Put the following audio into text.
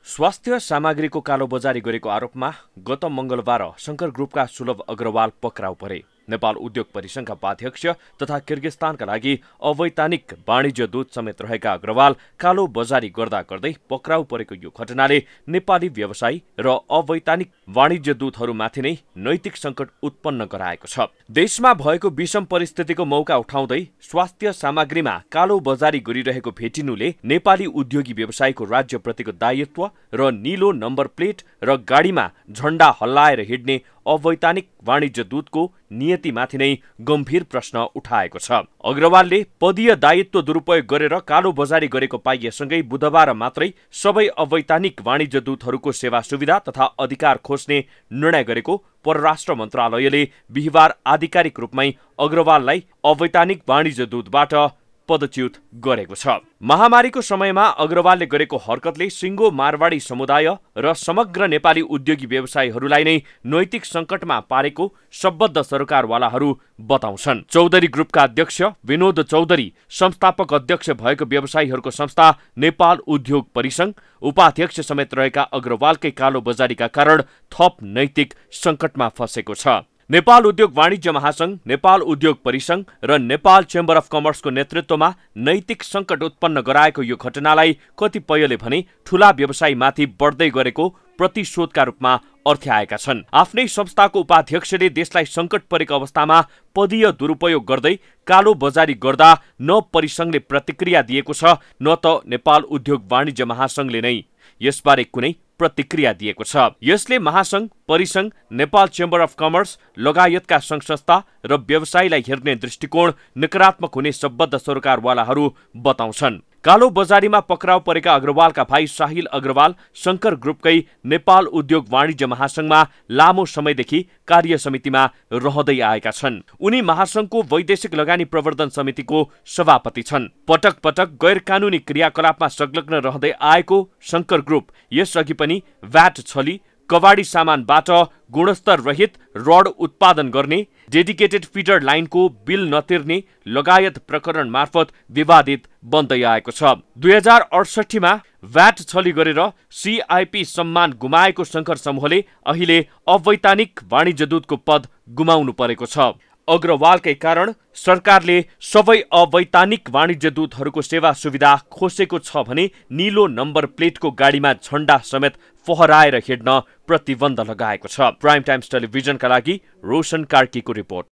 स्वास्थ्य सामग्रीको कालोबजारी गरेको आरोपमा गत मंगलबार शंकर ग्रुपका सुलभ अग्रवाल पक्राउ परे। नेपाल उद्योग परिसंघका उपाध्यक्ष तथा किर्गिस्तानका लागि अवैधानिक वाणिज्य दूत समेत रहेका अग्रवाल कालो बजारी गर्दा गर्दै पक्राउ परेको यो घटनाले नेपाली व्यवसायी र अवैधानिक वाणिज्य दूतहरूमाथि नै नैतिक संकट उत्पन्न गराएको छ। देशमा भएको विषम परिस्थितिको मौका उठाउँदै स्वास्थ्य सामग्रीमा कालो बजारी गरिरहेको भेटिनुले नेपाली उद्योगी व्यवसायीको राज्यप्रतिको दायित्व र नीलो नम्बर प्लेट र गाडीमा झण्डा हल्लाएर हिड्ने अवैधानिक वाणिज्य दूतको नियतिमाथि नै गम्भीर प्रश्न उठाएको छ। अग्रवालले पदीय दायित्व दुरुपयोग गरेर कालो बजारी गरेको पाइएसँगै बुधबार मात्रै सबै अवैधानिक वाणिज्य दूतहरूको सेवा सुविधा तथा अधिकार खोज्ने निर्णय गरेको परराष्ट्र मन्त्रालयले बिहिबार आधिकारिक रूपमै अग्रवाललाई अवैधानिक वाणिज्य दूतबाट पदच्युत गरेको छ। महामारीको समयमा अग्रवालले गरेको हरकतले सिङ्गो मारवाडी समुदाय र समग्र नेपाली उद्योगी व्यवसायीहरूलाई नै नैतिक संकटमा पारेको सम्बद्ध सरकारवालाहरू बताउँछन्। चौधरी ग्रुपका अध्यक्ष विनोद चौधरी, संस्थापक अध्यक्ष भएको व्यवसायीहरूको संस्था नेपाल उद्योग परिसंघ, उपाध्यक्ष समेत रहेका अग्रवालकै कालो बजारीका कारण थप नैतिक संकटमा फँसेको छ। नेपाल उद्योग वाणिज्य महासंघ, नेपाल उद्योग परिसंघ र नेपाल चेम्बर अफ कमर्सको नेतृत्वमा नैतिक संकट उत्पन्न गराएको यो घटनालाई कतिपयले भने ठूला व्यवसायीमाथि बढ्दै गरेको प्रतिशोधका रूपमा अर्थ्याएका छन्। आफ्नै संस्थाको उपाध्यक्षले देशलाई संकट परेको अवस्थामा पदीय दुरुपयोग गर्दै कालो बजारी गर्दा न परिसंघले प्रतिक्रिया दिएको छ, न त नेपाल उद्योग वाणिज्य महासंघले नै यसबारे कुनै प्रतिक्रिया दिएको छ। यसले महासंघ, परिसंघ, नेपाल चेम्बर अफ कमर्स लगायतका संघ संस्था र व्यवसायीलाई हेर्ने दृष्टिकोण नकारात्मक हुने सम्बद्ध सरकारवालाहरू बताउँछन्। कालो बजारीमा पक्राउ परेका अग्रवालका भाइ साहिल अग्रवाल शंकर ग्रुपकै नेपाल उद्योग वाणिज्य महासंघमा लामो समयदेखि कार्य समितिमा रहँदै आएका छन्। उनी महासंघको वैदेशिक लगानी प्रवर्धन समितिको सभापति छन्। पटक पटक गैर कानूनी क्रियाकलापमा संलग्न रहँदै आएको शंकर ग्रुप यसअघि पनि भ्याट छली, कबाडी सामानबाट गुणस्तर रहित रड उत्पादन गर्ने, डेडिकेटेड फिडर लाइनको बिल नतिर्ने लगायत प्रकरण मार्फत विवादित बन्दै आएको छ। 2068 मा भ्याट छली गरेर सीआईपी सम्मान गुमाएको शंकर समूहले अहिले अवैधानिक वाणिज्य दूतको पद गुमाउनु परेको छ। अग्रवालकै कारण सरकारले सबै अवैधानिक वाणिज्य दूतहरूको सेवा सुविधा खोसेको छ भने नीलो नम्बर प्लेटको गाडीमा झण्डा समेत फहराएर हिड्न प्रतिबन्ध लगाएको छ। प्राइम टाइम्स टेलिभिजनका लागि रोशन कार्कीको रिपोर्ट।